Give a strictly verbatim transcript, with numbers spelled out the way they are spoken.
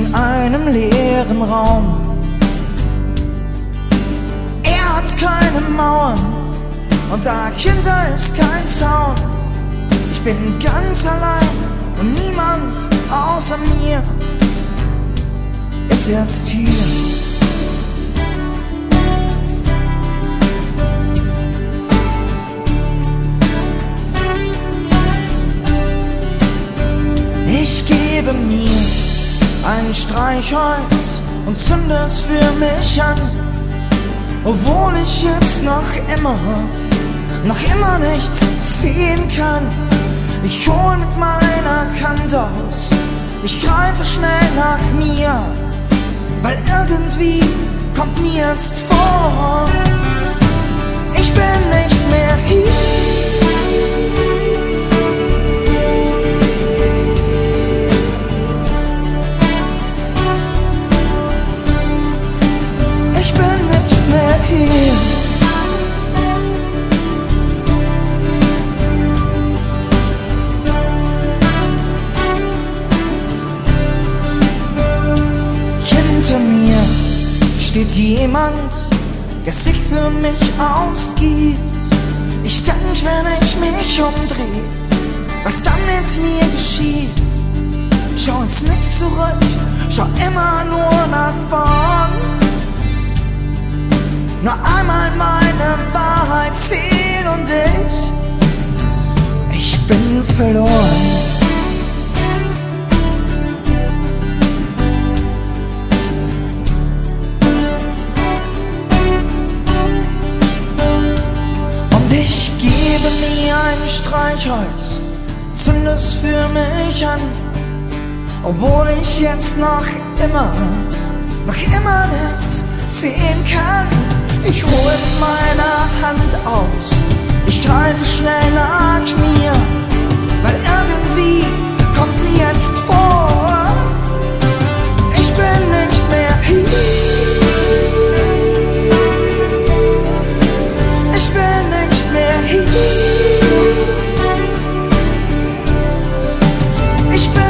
in einem leeren Raum. Er hat keine Mauern und dahinter ist kein Zaun. Ich bin ganz allein und niemand außer mir ist jetzt hier. Ich gebe mir ein Streichholz und zünde es für mich an, obwohl ich jetzt noch immer, noch immer nichts sehen kann. Ich hol mit meiner Hand aus, ich greife schnell nach mir, weil irgendwie kommt mir jetzt vor, ich bin nicht mehr hier. Hinter mir steht jemand, der sich für mich ausgibt. Ich denk, wenn ich mich umdreh, was dann mit mir geschieht. Schau jetzt nicht zurück, schau immer nur nach vorn. Nur einmal meine Wahrheit sehen und ich, ich bin verloren. Und ich gebe mir ein Streichholz, zünde es für mich an, obwohl ich jetzt noch immer, noch immer nichts sehen kann. Ich hole mit meiner Hand aus, ich greife schnell nach mir, weil irgendwie kommt mir jetzt vor, ich bin nicht mehr hier. Ich bin nicht mehr hier. Ich bin